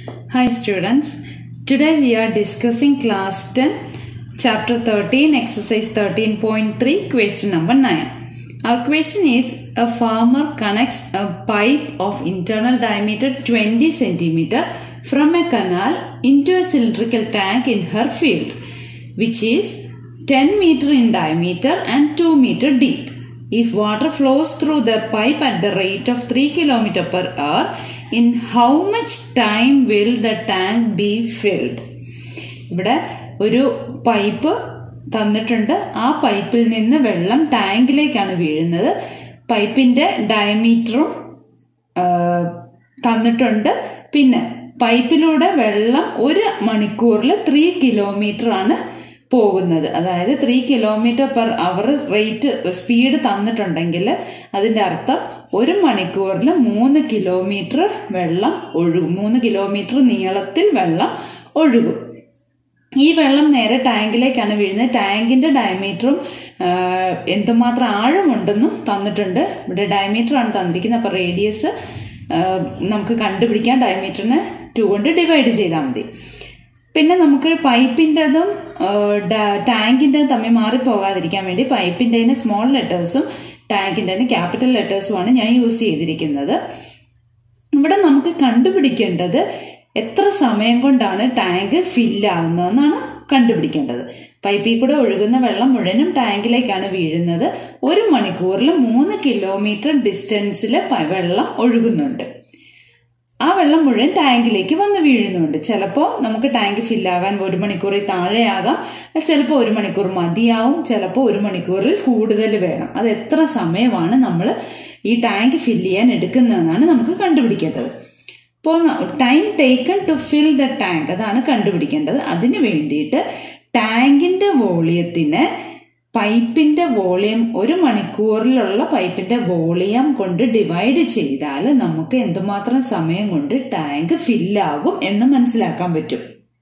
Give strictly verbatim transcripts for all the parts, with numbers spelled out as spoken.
Hi students, today we are discussing class ten, chapter thirteen, exercise thirteen point three, question number nine. Our question is, a farmer connects a pipe of internal diameter twenty centimeter from a canal into a cylindrical tank in her field, which is ten meter in diameter and two meter deep. If water flows through the pipe at the rate of three kilometers per hour, in how much time will the tank be filled? ഇവിടെ ഒരു pipe തന്നിട്ടുണ്ട്. ആ പൈപ്പിൽ നിന്ന് വെള്ളം ടാങ്കിലേക്കാണ് വീഴുന്നത്. പൈപ്പിന്റെ ഡയമീറ്ററും തന്നിട്ടുണ്ട്. പിന്നെ പൈപ്പിലൂടെ വെള്ളം ഒരു മണിക്കൂറിൽ ത്രീ കിലോമീറ്റർ ആണ് പോകുന്നത്. അതായത് three kilometre per hour rate speed തന്നിട്ടുണ്ടെങ്കിൽ അതിൻ്റെ അർത്ഥം ഒരു മണിക്കൂറിൽ മൂന്ന് കിലോമീറ്റർ വെള്ളം ഒഴുകും. മൂന്ന് കിലോമീറ്റർ നീളത്തിൽ വെള്ളം ഒഴുകും. ഈ വെള്ളം നേരെ ടാങ്കിലേക്കാണ് വീഴുന്നത്. ടാങ്കിന്റെ ഡയമീറ്ററും എന്തുമാത്രം ആഴമുണ്ടെന്നും തന്നിട്ടുണ്ട്. ഇവിടെ ഡയമീറ്റർ ആണ് തന്നിരിക്കുന്നത്. അപ്പോൾ റേഡിയസ് നമുക്ക് കണ്ടുപിടിക്കാൻ ഡയമീറ്ററിനെ ടു കൊണ്ട് ഡിവൈഡ് ചെയ്താൽ മതി. പിന്നെ നമുക്ക് പൈപ്പിൻ്റെതും ടാങ്കിൻ്റെതും തമ്മിൽ മാറിപ്പോകാതിരിക്കാൻ വേണ്ടി പൈപ്പിൻ്റെതിന് സ്മോൾ ലെറ്റേഴ്സും ടാങ്കിൻ്റെതിന് ക്യാപിറ്റൽ ലെറ്റേഴ്സുമാണ് ഞാൻ യൂസ് ചെയ്തിരിക്കുന്നത്. ഇവിടെ നമുക്ക് കണ്ടുപിടിക്കേണ്ടത് എത്ര സമയം കൊണ്ടാണ് ടാങ്ക് ഫില്ലാകുന്നതെന്നാണ് കണ്ടുപിടിക്കേണ്ടത്. പൈപ്പിൽ കൂടെ ഒഴുകുന്ന വെള്ളം മുഴുവനും ടാങ്കിലേക്കാണ് വീഴുന്നത്. ഒരു മണിക്കൂറിൽ മൂന്ന് കിലോമീറ്റർ ഡിസ്റ്റൻസിൽ വെള്ളം ഒഴുകുന്നുണ്ട്. ആ വെള്ളം മുഴുവൻ ടാങ്കിലേക്ക് വന്ന് വീഴുന്നുണ്ട്. ചിലപ്പോൾ നമുക്ക് ടാങ്ക് ഫില്ലാകാൻ ഒരു മണിക്കൂറിൽ താഴെയാകാം, ചിലപ്പോൾ ഒരു മണിക്കൂർ മതിയാവും, ചിലപ്പോൾ ഒരു മണിക്കൂറിൽ കൂടുതൽ വേണം. അത് എത്ര സമയമാണ് നമ്മൾ ഈ ടാങ്ക് ഫില്ല് ചെയ്യാൻ എടുക്കുന്നതെന്നാണ് നമുക്ക് കണ്ടുപിടിക്കേണ്ടത്. അപ്പോൾ time taken to fill the tank അതാണ് കണ്ടുപിടിക്കേണ്ടത്. അതിന് വേണ്ടിയിട്ട് ടാങ്കിന്റെ വോളിയത്തിന് പൈപ്പിന്റെ വോളിയം ഒരു മണിക്കൂറിലുള്ള പൈപ്പിന്റെ വോളിയം കൊണ്ട് ഡിവൈഡ് ചെയ്താൽ നമുക്ക് എന്തുമാത്രം സമയം കൊണ്ട് ടാങ്ക് ഫില്ലാകും എന്ന് മനസ്സിലാക്കാൻ പറ്റും.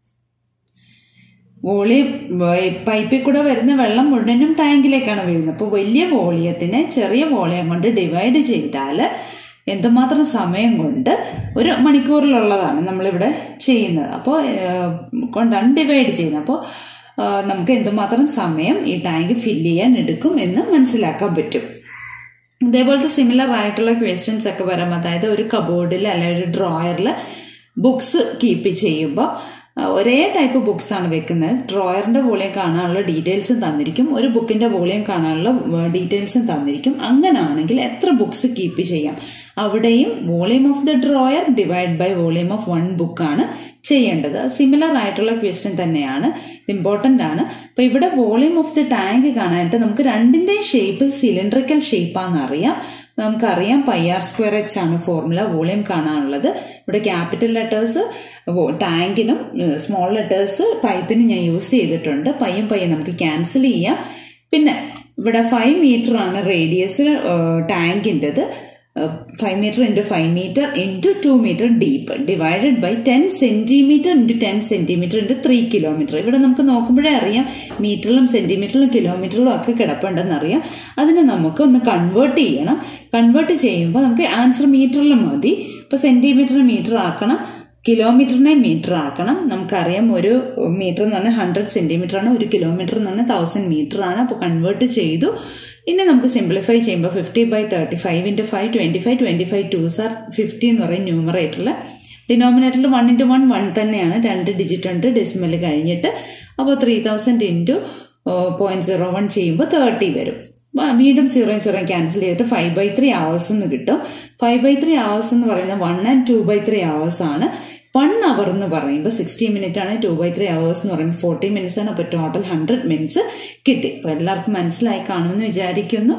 വോളിയം പൈപ്പിൽ കൂടെ വരുന്ന വെള്ളം മുഴുവനും ടാങ്കിലേക്കാണ് വീഴുന്നത്. അപ്പോൾ വലിയ വോളിയത്തിനെ ചെറിയ വോളിയം കൊണ്ട് ഡിവൈഡ് ചെയ്താൽ എന്തുമാത്രം സമയം കൊണ്ട് ഒരു മണിക്കൂറിലുള്ളതാണ് നമ്മളിവിടെ ചെയ്യുന്നത്. അപ്പോൾ കൊണ്ടാണ് ഡിവൈഡ് ചെയ്യുന്നത്. അപ്പോൾ നമുക്ക് എന്തുമാത്രം സമയം ഈ ടാങ്ക് ഫില്ല് ചെയ്യാൻ എടുക്കും എന്ന് മനസ്സിലാക്കാൻ പറ്റും. ഇതേപോലത്തെ സിമിലർ ആയിട്ടുള്ള ക്വസ്റ്റ്യൻസ് ഒക്കെ വരാം. അതായത് ഒരു കബോർഡിൽ അല്ലെങ്കിൽ ഒരു ഡ്രോയറിൽ ബുക്സ് കീപ്പ് ചെയ്യുമ്പോൾ ഒരേ ടൈപ്പ് ബുക്സ് ആണ് വെക്കുന്നത്. ഡ്രോയറിന്റെ വോളിയം കാണാനുള്ള ഡീറ്റെയിൽസും തന്നിരിക്കും, ഒരു ബുക്കിന്റെ വോളിയം കാണാനുള്ള ഡീറ്റെയിൽസും തന്നിരിക്കും. അങ്ങനാണെങ്കിൽ എത്ര ബുക്സ് കീപ്പ് ചെയ്യാം? അവിടെയും volume of the drawer divide by volume of one ബുക്കാണ് ചെയ്യേണ്ടത്. സിമിലർ ആയിട്ടുള്ള ക്വസ്റ്റ്യൻ തന്നെയാണ്, ഇത് ഇമ്പോർട്ടന്റ് ആണ്. അപ്പൊ ഇവിടെ വോളിയം ഓഫ് ദ ടാങ്ക് കാണാനായിട്ട് നമുക്ക് രണ്ടിന്റെ ഷേപ്പ് സിലിണ്ടറിക്കൽ ഷേപ്പാന്ന് അറിയാം. നമുക്കറിയാം പൈ ആർ സ്ക്വയർ എച്ച് ആണ് ഫോർമുല വോളിയം കാണാനുള്ളത്. ഇവിടെ ക്യാപിറ്റൽ ലെറ്റേഴ്സ് ടാങ്കിനും സ്മോൾ ലെറ്റേഴ്സ് പൈപ്പിനും ഞാൻ യൂസ് ചെയ്തിട്ടുണ്ട്. പയ്യും പയ്യും നമുക്ക് ക്യാൻസൽ ചെയ്യാം. പിന്നെ ഇവിടെ ഫൈവ് മീറ്റർ ആണ് റേഡിയസ് ടാങ്കിൻ്റെത്. Five metre into five metre into two metre deep divided by ten centimetre into ten centimetre into three kilometre. ഇവിടെ നമുക്ക് നോക്കുമ്പോഴേ അറിയാം മീറ്ററിലും സെന്റിമീറ്ററിലും കിലോമീറ്ററിലും ഒക്കെ കിടപ്പുണ്ടെന്ന് അറിയാം. അതിനെ നമുക്ക് ഒന്ന് കൺവേർട്ട് ചെയ്യണം. കൺവേർട്ട് ചെയ്യുമ്പോൾ നമുക്ക് ആൻസർ മീറ്ററിലും മതി. ഇപ്പൊ സെന്റിമീറ്ററിന് മീറ്റർ ആക്കണം, കിലോമീറ്ററിനെ മീറ്റർ ആക്കണം. നമുക്കറിയാം ഒരു മീറ്റർ എന്ന് പറഞ്ഞാൽ ഹൺഡ്രഡ് സെന്റിമീറ്റർ ആണ്, ഒരു കിലോമീറ്റർ എന്ന് പറഞ്ഞാൽ തൗസൻഡ് മീറ്റർ ആണ്. അപ്പോൾ കൺവേർട്ട് ചെയ്തു. ഇനി നമുക്ക് സിംപ്ലിഫൈ ചെയ്യുമ്പോൾ fifty by thirty five into five twenty five twenty five twos are fifty എന്ന് പറയും ന്യൂമറേറ്ററിൽ. ഡിനോമിനേറ്ററിൽ വൺ ഇൻറ്റു വൺ വൺ തന്നെയാണ്, രണ്ട് ഡിജിറ്റ് ഉണ്ട് ഡെസിമൽ കഴിഞ്ഞിട്ട്. അപ്പോൾ three thousand into point zero one ചെയ്യുമ്പോൾ തേർട്ടി വരും. വീണ്ടും സീറോ സീറോ ക്യാൻസൽ ചെയ്തിട്ട് ഫൈവ് ബൈ ത്രീ അവേഴ്സ് എന്ന് കിട്ടും. ഫൈവ് ബൈ ത്രീ അവേഴ്സ് എന്ന് പറയുന്നത് one and two by three hours ആണ്. വൺ അവർ എന്ന് പറയുമ്പോൾ സിക്സ്റ്റി മിനിറ്റ് ആണ്, ടു ബൈ ത്രീ അവേഴ്സ് എന്ന് പറയുമ്പോൾ ഫോർട്ടി മിനിറ്റ്സ് ആണ്. അപ്പോൾ ടോട്ടൽ ഹൺഡ്രഡ് മിനിറ്റ്സ് കിട്ടി. അപ്പോൾ എല്ലാവർക്കും മനസ്സിലായി കാണുമെന്ന് വിചാരിക്കുന്നു.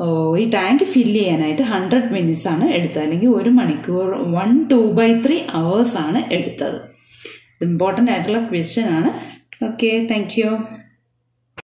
ഈ ടാങ്ക് ഫില്ല് ചെയ്യാനായിട്ട് ഹൺഡ്രഡ് മിനിറ്റ്സ് ആണ് എടുത്തത്, അല്ലെങ്കിൽ ഒരു മണിക്കൂർ one two by three hours ആണ് എടുത്തത്. ഇമ്പോർട്ടൻ്റ് ആയിട്ടുള്ള ക്വസ്റ്റ്യൻ ആണ്. Okay, thank U.